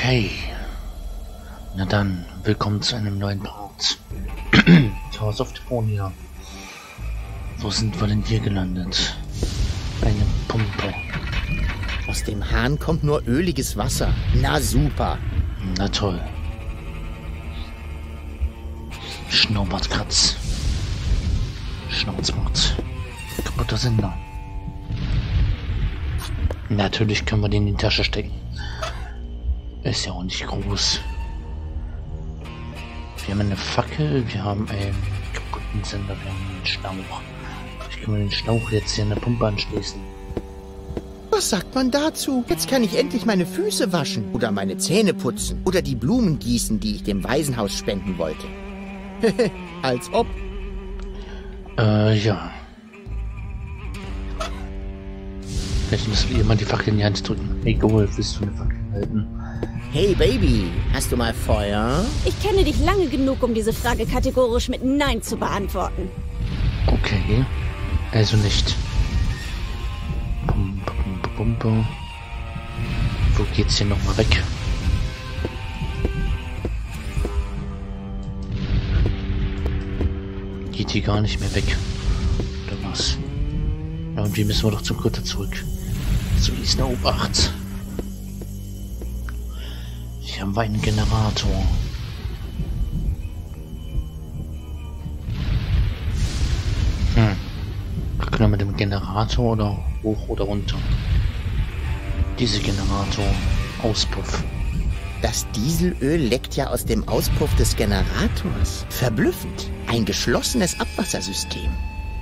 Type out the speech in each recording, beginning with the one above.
Okay. Na dann, willkommen zu einem neuen Part. Towers of Deponia. Wo sind wir denn hier gelandet? Eine Pumpe. Aus dem Hahn kommt nur öliges Wasser. Na super. Na toll. Schnurrbartkratz. Schnauzbart. Kaputter Sender. Natürlich können wir den in die Tasche stecken. Ist ja auch nicht groß. Wir haben eine Fackel, wir haben einen kaputten Sender, wir haben einen Schlauch. Ich kann mir den Schlauch jetzt hier an der Pumpe anschließen. Was sagt man dazu? Jetzt kann ich endlich meine Füße waschen oder meine Zähne putzen oder die Blumen gießen, die ich dem Waisenhaus spenden wollte. Als ob. Ja. Vielleicht müssen wir ihr mal die Fackel in die Hand drücken. Hey, Gold, willst du eine Fackel halten? Hey Baby, hast du mal Feuer? Ich kenne dich lange genug, um diese Frage kategorisch mit Nein zu beantworten. Okay, also nicht. Pum, pum, pum, pum. Wo geht's hier nochmal weg? Geht hier gar nicht mehr weg. Oder was? Ja, und wie müssen wir doch zum Kutter zurück? Zu Isna Obacht. Hier haben wir einen Generator. Können wir mit dem Generator oder hoch oder runter? Diese Generator. Auspuff. Das Dieselöl leckt ja aus dem Auspuff des Generators. Verblüffend. Ein geschlossenes Abwassersystem.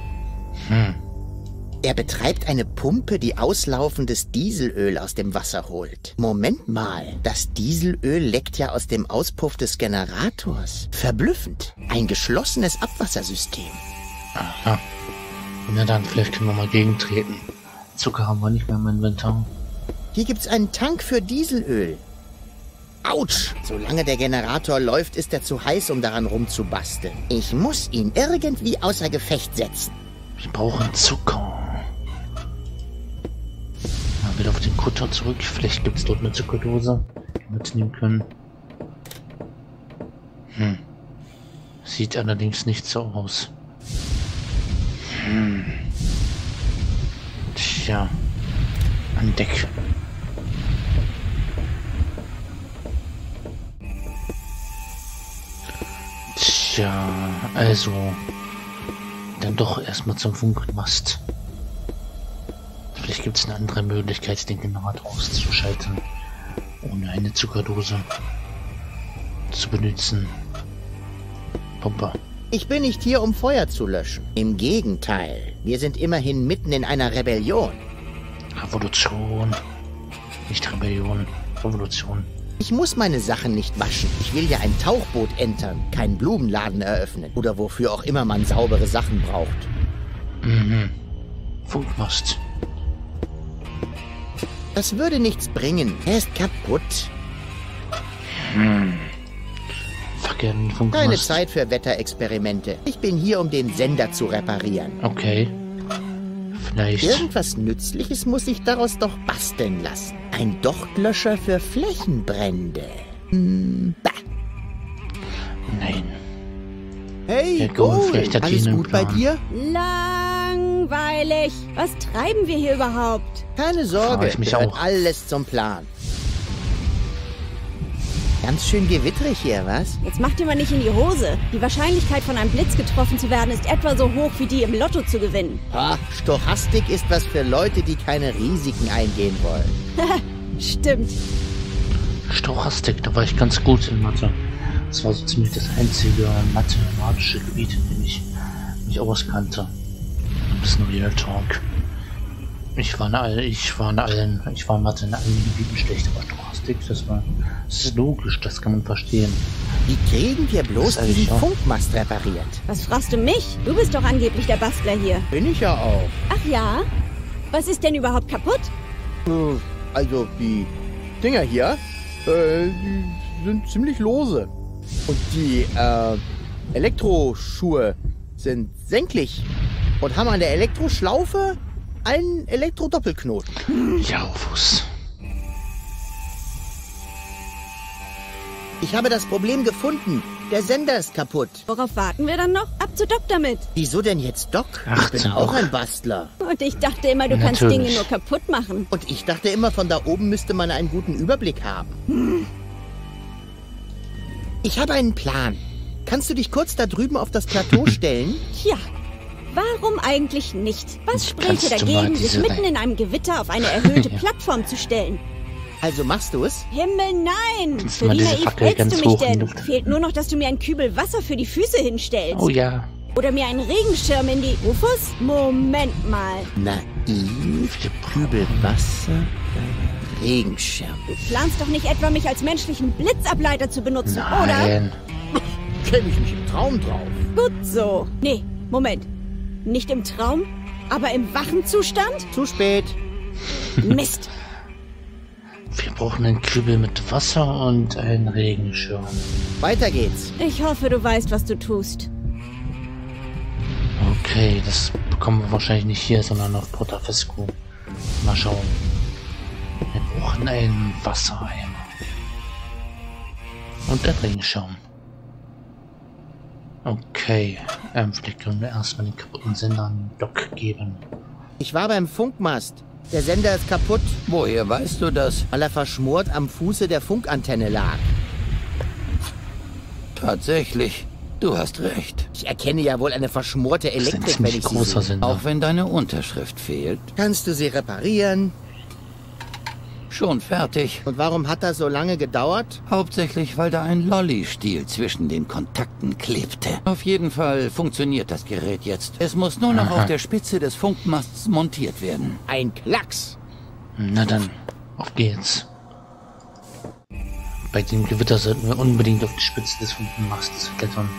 Er betreibt eine Pumpe, die auslaufendes Dieselöl aus dem Wasser holt. Moment mal, das Dieselöl leckt ja aus dem Auspuff des Generators. Verblüffend. Ein geschlossenes Abwassersystem. Aha. Na dann, vielleicht können wir mal gegentreten. Zucker haben wir nicht mehr im Inventar. Hier gibt's einen Tank für Dieselöl. Autsch! Solange der Generator läuft, ist er zu heiß, um daran rumzubasteln. Ich muss ihn irgendwie außer Gefecht setzen. Wir brauchen Zucker. Ja, wieder auf den Kutter zurück. Vielleicht gibt es dort eine Zuckerdose, die wir mitnehmen können. Sieht allerdings nicht so aus. Tja. An Deck. Tja, also dann doch erstmal zum Funkmast. Vielleicht gibt es eine andere Möglichkeit, den Generator auszuschalten, ohne eine Zuckerdose zu benutzen. Pumpe. Ich bin nicht hier, um Feuer zu löschen. Im Gegenteil, wir sind immerhin mitten in einer Rebellion. Revolution. Nicht Rebellion, Revolution. Ich muss meine Sachen nicht waschen. Ich will ja ein Tauchboot entern, keinen Blumenladen eröffnen. Oder wofür auch immer man saubere Sachen braucht. Funkmast. Das würde nichts bringen. Er ist kaputt. Fucking Funkmast. Keine Zeit für Wetterexperimente. Ich bin hier, um den Sender zu reparieren. Okay. Vielleicht. Irgendwas Nützliches muss ich daraus doch basteln lassen. Ein Dochtlöscher für Flächenbrände. Bah. Nein. Hey, Herr Gold, vielleicht hat alles die einen gut bei Plan. dir? Langweilig. Was treiben wir hier überhaupt? Keine Sorge, Frage ich mich gehört auch. alles zum Plan. Ganz schön gewitterig hier, was? Jetzt mach dir mal nicht in die Hose. Die Wahrscheinlichkeit, von einem Blitz getroffen zu werden, ist etwa so hoch wie die im Lotto zu gewinnen. Stochastik ist was für Leute, die keine Risiken eingehen wollen. Stimmt. Stochastik, da war ich ganz gut in Mathe. Das war so ziemlich das einzige mathematische Gebiet, in dem ich mich auskannte. Ein bisschen Real Talk. Ich war in Mathe in allen Gebieten schlecht, aber Stochastik, das ist logisch, das kann man verstehen. Wie kriegen wir bloß Das ist diesen eigentlich auch- Funkmast repariert? Was fragst du mich? Du bist doch angeblich der Bastler hier. Bin ich ja auch. Ach ja? Was ist denn überhaupt kaputt? Also die Dinger hier, die sind ziemlich lose. Und die Elektroschuhe sind senklich und haben an der Elektroschlaufe einen Elektrodoppelknoten. Ja, Rufus. Ich habe das Problem gefunden. Der Sender ist kaputt. Worauf warten wir dann noch? Ab zu Doc damit. Wieso denn jetzt Doc? Ach, Ich bin zum auch Doc. ein Bastler. Und ich dachte immer, du kannst Natürlich. Dinge nur kaputt machen. Und ich dachte immer, von da oben müsste man einen guten Überblick haben. Ich habe einen Plan. Kannst du dich kurz da drüben auf das Plateau stellen? Tja, warum eigentlich nicht? Was spräche Kannst du mal dagegen, sich diese mitten Re- in einem Gewitter auf eine erhöhte Ja. Plattform zu stellen? Also machst du es? Himmel, nein! Kannst du mal Für wie diese naiv Fackel hältst ganz du mich hoch in die denn? Luft- Fehlt nur noch, dass du mir einen Kübel Wasser für die Füße hinstellst. Oh ja. Oder mir einen Regenschirm in die Ufos? Moment mal. Naiv, Kübel Wasser, Regenschirm. Du planst doch nicht etwa, mich als menschlichen Blitzableiter zu benutzen, oder? Nein. Kenn ich mich im Traum drauf. Gut so. Nee, Moment. Nicht im Traum, aber im wachen Zustand? Zu spät. Mist. Wir brauchen einen Kübel mit Wasser und einen Regenschirm. Weiter geht's. Ich hoffe, du weißt, was du tust. Okay, das bekommen wir wahrscheinlich nicht hier, sondern auf Portafesco. Mal schauen. Wir brauchen einen Wassereimer. Und einen Regenschirm. Okay, vielleicht können wir erstmal den kaputten Sender an Doc geben. Ich war beim Funkmast. Der Sender ist kaputt, Woher weißt du das? weil er verschmort am Fuße der Funkantenne lag. Tatsächlich, du hast recht. Ich erkenne ja wohl eine verschmorte Das ist ein Elektrik, wenn ziemlich ich sie großer sehe. Sender. Auch wenn deine Unterschrift fehlt. Kannst du sie reparieren? Schon fertig. Und warum hat das so lange gedauert? Hauptsächlich, weil da ein Lolli-Stiel zwischen den Kontakten klebte. Auf jeden Fall funktioniert das Gerät jetzt. Es muss nur noch auf der Spitze des Funkmasts montiert werden. Ein Klacks. Na dann, auf geht's. Bei dem Gewitter sollten wir unbedingt auf die Spitze des Funkenmastes klettern.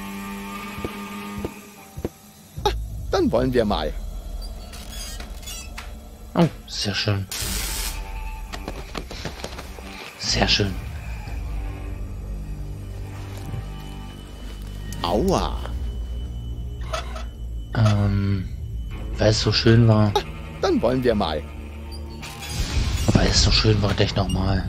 Dann wollen wir mal. Oh, sehr schön. Sehr schön. Aua. Weil es so schön war. Dann wollen wir mal. Weil es so schön war, gleich nochmal.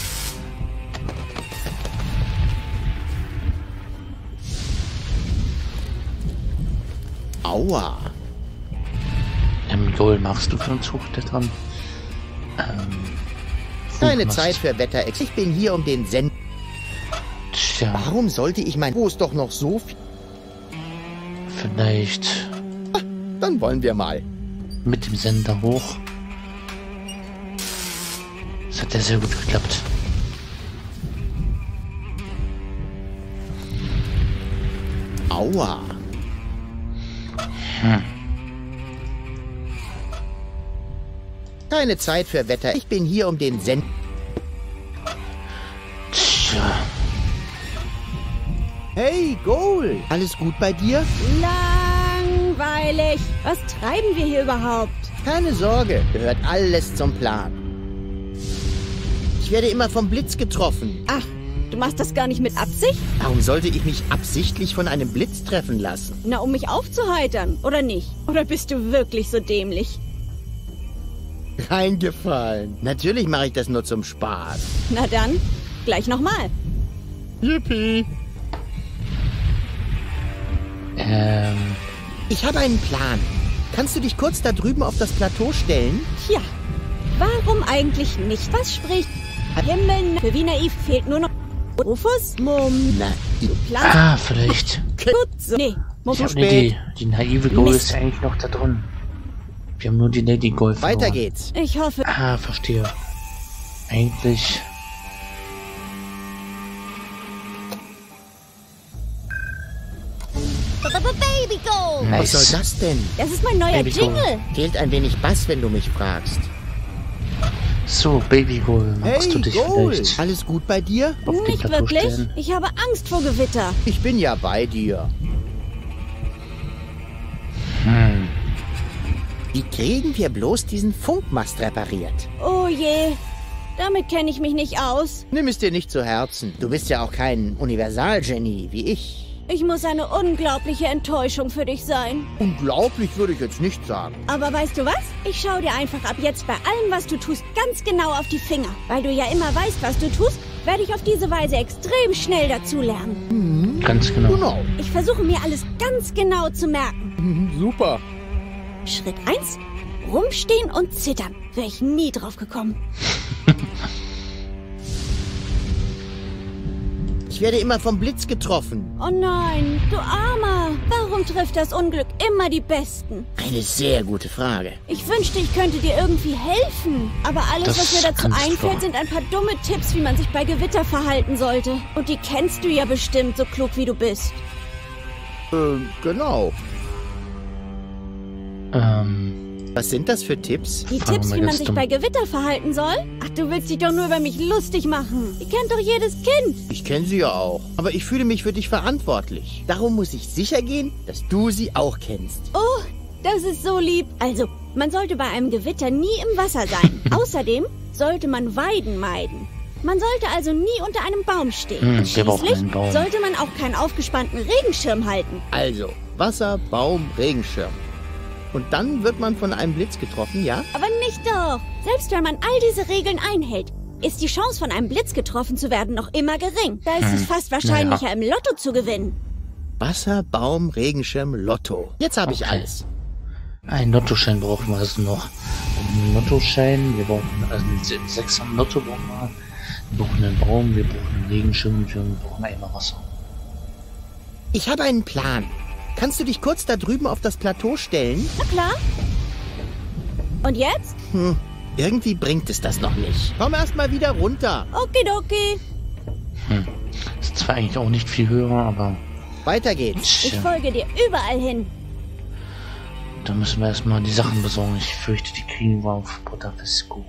Aua. Joel, machst du für uns hochklettern? Keine Funkmast. Zeit für Wetterex. Ich bin hier um den Sender. Tja, Warum sollte ich mein... Wo ist doch noch so viel... vielleicht Dann wollen wir mal. mit dem Sender hoch. Das hat ja sehr gut geklappt. Aua. Keine Zeit für Wetter. Ich bin hier um den Sender. Tja, Hey, Goal. Alles gut bei dir? Langweilig. Was treiben wir hier überhaupt? Keine Sorge. Gehört alles zum Plan. Ich werde immer vom Blitz getroffen. Ach, du machst das gar nicht mit Absicht? Warum sollte ich mich absichtlich von einem Blitz treffen lassen? Na, um mich aufzuheitern, oder nicht? Oder bist du wirklich so dämlich? Reingefallen. Natürlich mache ich das nur zum Spaß. Na dann, gleich nochmal. Yippie. Ich habe einen Plan. Kannst du dich kurz da drüben auf das Plateau stellen? Tja, warum eigentlich nicht? Was spricht? Himmel, für wie naiv fehlt nur noch... Rufus? Na, Du planst... vielleicht. Gut so. Nee, Ich Moment. habe eine Idee. Die naive Goal ist ja eigentlich noch da drin. Wir haben nur die Lady Goal verloren. weiter geht's. Ich hoffe... Verstehe. Eigentlich... Baby Go! Was Nice. soll das denn? Das ist mein neuer Baby Go. Jingle. Fehlt ein wenig Bass, wenn du mich fragst. So, Baby Goal, magst du dich Goal. vielleicht Alles gut bei dir? auf den Nicht Plateau wirklich. stellen? Ich habe Angst vor Gewitter. Ich bin ja bei dir. Wie kriegen wir bloß diesen Funkmast repariert? Oh je, damit kenne ich mich nicht aus. Nimm es dir nicht zu Herzen. Du bist ja auch kein Universalgenie wie ich. Ich muss eine unglaubliche Enttäuschung für dich sein. Unglaublich würde ich jetzt nicht sagen. Aber weißt du was? Ich schaue dir einfach ab jetzt bei allem, was du tust, ganz genau auf die Finger. Weil du ja immer weißt, was du tust werde ich auf diese Weise extrem schnell dazulernen. Ganz genau. Genau. Ich versuche mir alles ganz genau zu merken. Super. Schritt 1, rumstehen und zittern. Wäre ich nie drauf gekommen. Ich werde immer vom Blitz getroffen. Oh nein, du Armer. Warum trifft das Unglück immer die Besten? Eine sehr gute Frage. Ich wünschte, ich könnte dir irgendwie helfen. Aber alles, Das was mir dazu kannst du. einfällt, sind ein paar dumme Tipps, wie man sich bei Gewitter verhalten sollte. Und die kennst du ja bestimmt, so klug wie du bist. Genau. Was sind das für Tipps? Die Fragen Tipps, wir wie man jetzt sich dumm. bei Gewitter verhalten soll? Ach, du willst dich doch nur über mich lustig machen. Die kennt doch jedes Kind. Ich kenne sie ja auch. Aber ich fühle mich für dich verantwortlich. Darum muss ich sicher gehen, dass du sie auch kennst. Oh, das ist so lieb. Also, man sollte bei einem Gewitter nie im Wasser sein. Außerdem sollte man Weiden meiden. Man sollte also nie unter einem Baum stehen. Und wir brauchen schließlich einen Baum. sollte man auch keinen aufgespannten Regenschirm halten. Also, Wasser, Baum, Regenschirm. Und dann wird man von einem Blitz getroffen, ja? Aber nicht doch. Selbst wenn man all diese Regeln einhält, ist die Chance, von einem Blitz getroffen zu werden, noch immer gering. Da ist es fast wahrscheinlicher, im Lotto zu gewinnen. Wasser, Baum, Regenschirm, Lotto. Jetzt habe ich Okay. alles. Ein Lottoschein brauchen wir also noch. Einen Lottoschein, wir brauchen also 6 am Lotto brauchen wir. Wir brauchen einen Baum, wir brauchen einen Regenschirm und wir brauchen einmal Wasser. Ich habe einen Plan. Kannst du dich kurz da drüben auf das Plateau stellen? Na klar. Und jetzt? Irgendwie bringt es das noch nicht. Komm erst mal wieder runter. Okidoki. Ist zwar eigentlich auch nicht viel höher, aber Weiter geht's. Ich tja, folge dir überall hin. da müssen wir erstmal die Sachen besorgen. Ich fürchte, die kriegen wir auf Portafisco.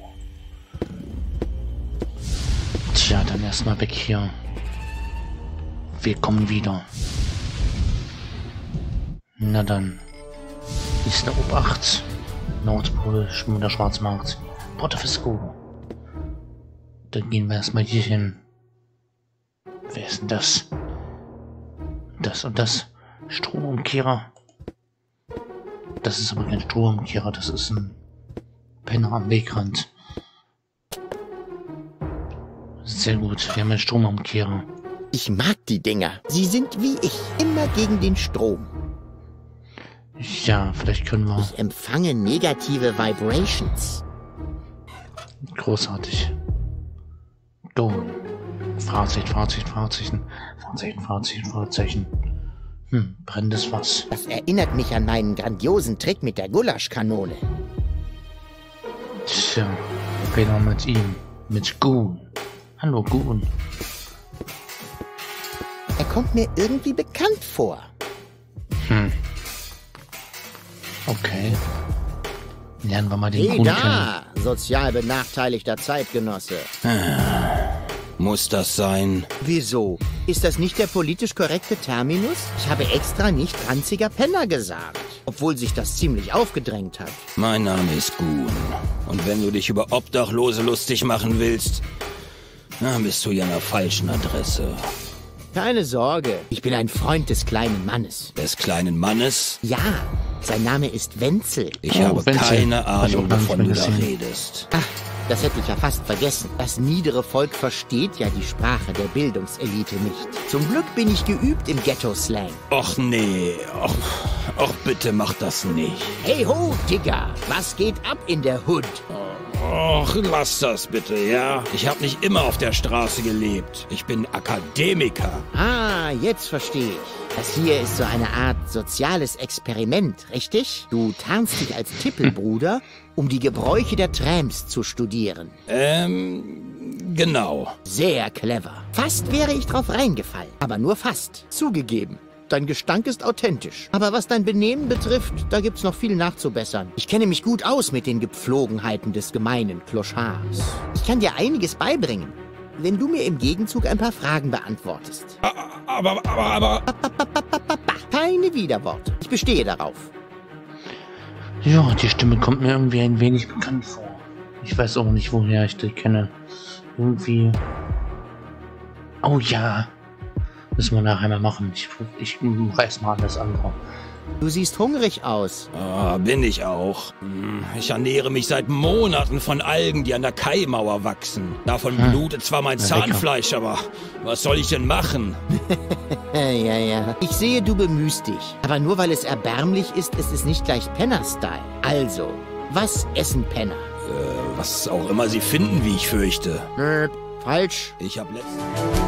Tja, dann erstmal weg hier. Wir kommen wieder. Na dann. Ist eine Obacht. Nordpol, der Schwarzmarkt. Portafisco. Dann gehen wir erstmal hier hin. Wer ist denn das? Das und das. Stromumkehrer. Das ist aber kein Stromumkehrer, das ist ein Penner am Wegrand. Sehr gut, wir haben einen Stromumkehrer. Ich mag die Dinger. Sie sind wie ich. Immer gegen den Strom. Ja, vielleicht können wir... Ich empfange negative Vibrations. Großartig. Du. Fahrzeichen. Brennendes Fass. Das erinnert mich an meinen grandiosen Trick mit der Gulaschkanone. Tja, reden wir mit ihm. Mit Goon. Hallo, Goon. Er kommt mir irgendwie bekannt vor. Okay. Lernen wir mal den Hey Goon kennen. da, sozial benachteiligter Zeitgenosse. Muss das sein? Wieso? Ist das nicht der politisch korrekte Terminus? Ich habe extra nicht ranziger Penner gesagt. Obwohl sich das ziemlich aufgedrängt hat. Mein Name ist Goon. Und wenn du dich über Obdachlose lustig machen willst, dann bist du ja an der falschen Adresse. Keine Sorge, ich bin ein Freund des kleinen Mannes. Des kleinen Mannes? Ja, sein Name ist Wenzel. Ich Oh, habe Wenzel. keine Hab ich auch Ahnung, gar nicht wovon mehr du da gesehen. redest. Ach, das hätte ich ja fast vergessen. Das niedere Volk versteht ja die Sprache der Bildungselite nicht. Zum Glück bin ich geübt im Ghetto-Slang. Och nee, och bitte mach das nicht. Hey ho, Digga, was geht ab in der Hood? Och, lass das bitte, ja? Ich habe nicht immer auf der Straße gelebt. Ich bin Akademiker. Ah, jetzt verstehe ich. Das hier ist so eine Art soziales Experiment, richtig? Du tarnst dich als Tippelbruder, um die Gebräuche der Tramps zu studieren. Genau. Sehr clever. Fast wäre ich drauf reingefallen, aber nur fast. Zugegeben. Dein Gestank ist authentisch. Aber was dein Benehmen betrifft, da gibt's noch viel nachzubessern. Ich kenne mich gut aus mit den Gepflogenheiten des gemeinen Clochards. Ich kann dir einiges beibringen, wenn du mir im Gegenzug ein paar Fragen beantwortest. Aber... Keine Widerworte. Ich bestehe darauf. Ja, die Stimme kommt mir irgendwie ein wenig bekannt vor. Ich weiß auch nicht, woher ich die kenne. Irgendwie... Oh ja. Müssen wir nachher mal machen. Ich reiß mal alles andere. Du siehst hungrig aus. Ah, bin ich auch. Ich ernähre mich seit Monaten von Algen, die an der Kaimauer wachsen. Davon blutet zwar mein Zahnfleisch, aber was soll ich denn machen? Ja. Ich sehe, du bemühst dich. Aber nur weil es erbärmlich ist, ist es nicht gleich Penner-Style. Also, was essen Penner? Was auch immer sie finden, wie ich fürchte. Falsch. Ich hab letztens...